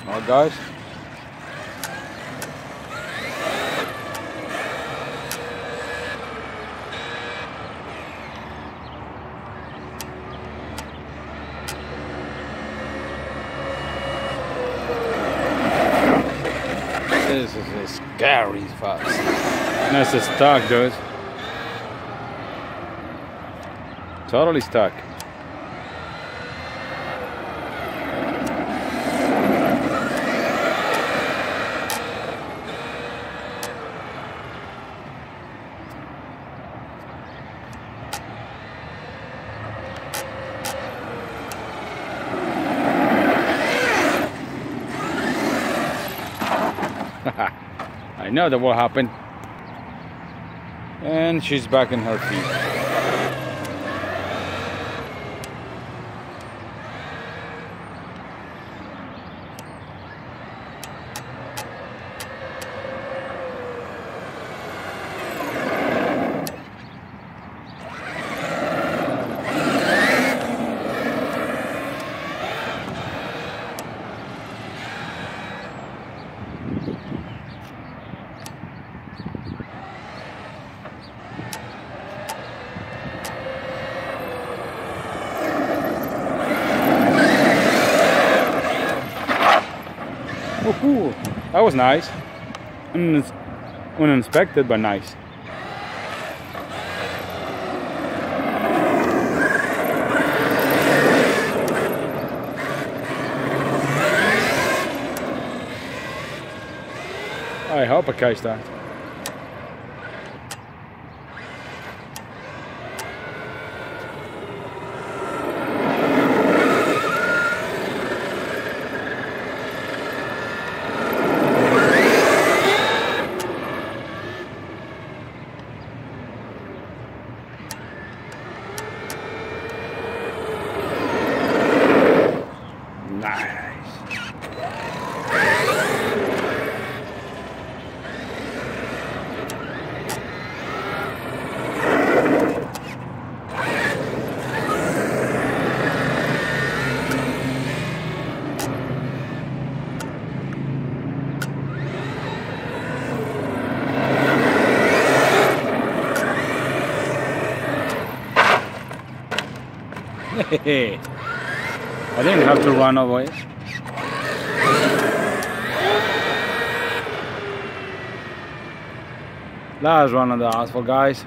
Alright guys. This is scary fast. This is stuck, dude. Totally stuck. I know that will happen. And she's back in her feet. Woohoo! That was nice. Unexpected, but nice. I hope I catch that. I didn't have to run away. Last run on the asphalt, guys.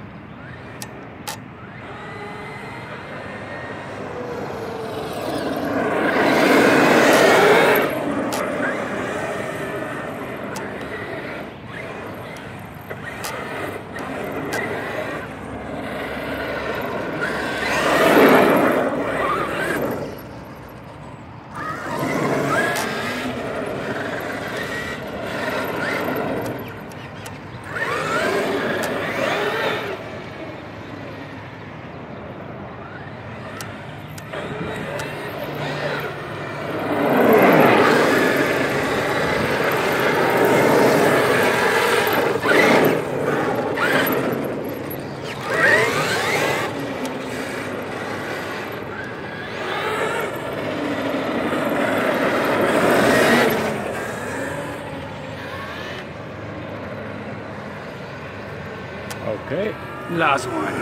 Okay, last one.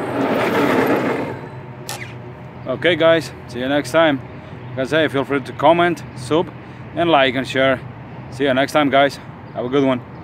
Okay guys, see you next time. Like I say, feel free to comment, sub, and like and share. See you next time guys. Have a good one.